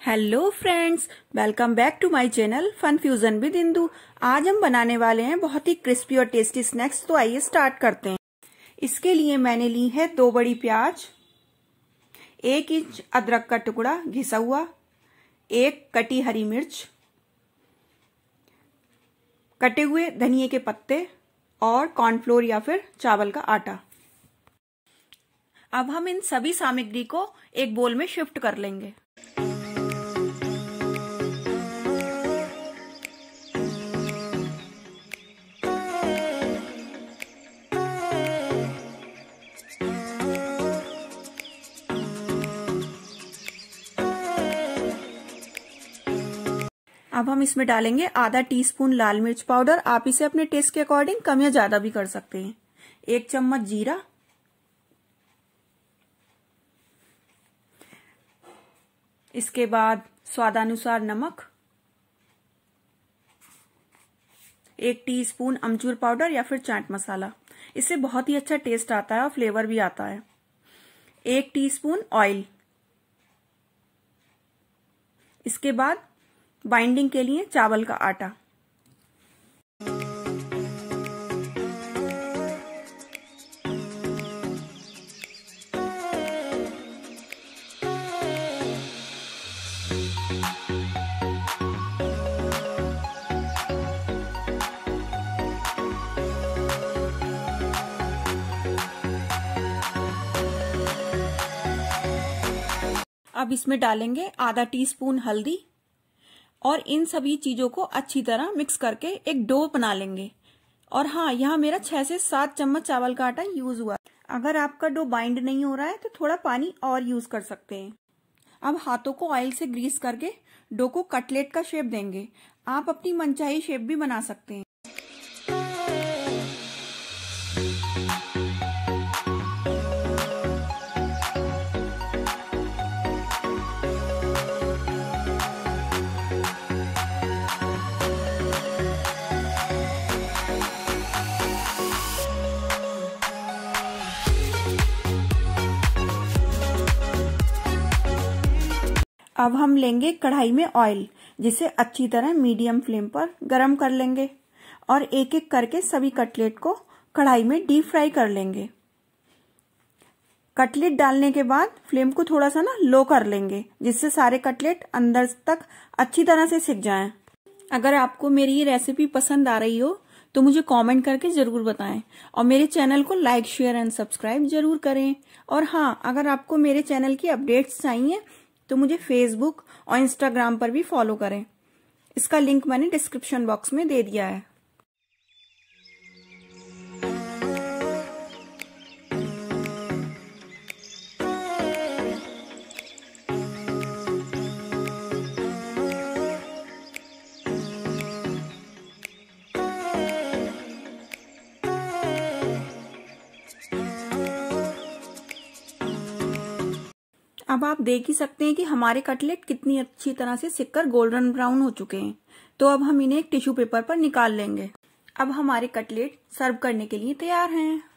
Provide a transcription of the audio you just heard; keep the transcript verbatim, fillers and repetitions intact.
Hello friends, welcome back to my channel fun fusion with Indu. आज हम बनाने वाले हैं बहुत ही क्रिस्पी और टेस्टी स्नैक्स। तो आइए स्टार्ट करते हैं। इसके लिए मैंने ली है दो बड़ी प्याज, एक इंच अदरक का टुकड़ा घिसा हुआ, एक कटी हरी मिर्च, कटे हुए धनिए के पत्ते और कॉर्नफ्लोर या फिर चावल का आटा। अब हम इन सभी सामग्री को एक बोल में शिफ्ट कर लेंगे। अब हम इसमें डालेंगे आधा टीस्पून लाल मिर्च पाउडर। आप इसे अपने टेस्ट के अकॉर्डिंग कम या ज्यादा भी कर सकते हैं। एक चम्मच जीरा, इसके बाद स्वादानुसार नमक, एक टीस्पून अमचूर पाउडर या फिर चाट मसाला। इससे बहुत ही अच्छा टेस्ट आता है और फ्लेवर भी आता है। एक टीस्पून ऑयल, इसके बाद बाइंडिंग के लिए चावल का आटा। अब इसमें डालेंगे आधा टीस्पून हल्दी और इन सभी चीजों को अच्छी तरह मिक्स करके एक डो बना लेंगे। और हाँ, यहाँ मेरा छह से सात चम्मच चावल का आटा यूज हुआ। अगर आपका डो बाइंड नहीं हो रहा है तो थोड़ा पानी और यूज कर सकते हैं। अब हाथों को ऑयल से ग्रीस करके डो को कटलेट का शेप देंगे। आप अपनी मनचाही शेप भी बना सकते हैं। अब हम लेंगे कढ़ाई में ऑयल, जिसे अच्छी तरह मीडियम फ्लेम पर गरम कर लेंगे और एक एक करके सभी कटलेट को कढ़ाई में डीप फ्राई कर लेंगे। कटलेट डालने के बाद फ्लेम को थोड़ा सा ना लो कर लेंगे, जिससे सारे कटलेट अंदर तक अच्छी तरह से सिक जाएं। अगर आपको मेरी ये रेसिपी पसंद आ रही हो तो मुझे कमेंट करके जरूर बताएं और मेरे चैनल को लाइक, शेयर एंड सब्सक्राइब जरूर करें। और हाँ, अगर आपको मेरे चैनल की अपडेट्स चाहिए तो मुझे फेसबुक और इंस्टाग्राम पर भी फॉलो करें। इसका लिंक मैंने डिस्क्रिप्शन बॉक्स में दे दिया है। अब आप देख ही सकते हैं कि हमारे कटलेट कितनी अच्छी तरह से सिककर गोल्डन ब्राउन हो चुके हैं। तो अब हम इन्हें एक टिश्यू पेपर पर निकाल लेंगे। अब हमारे कटलेट सर्व करने के लिए तैयार हैं।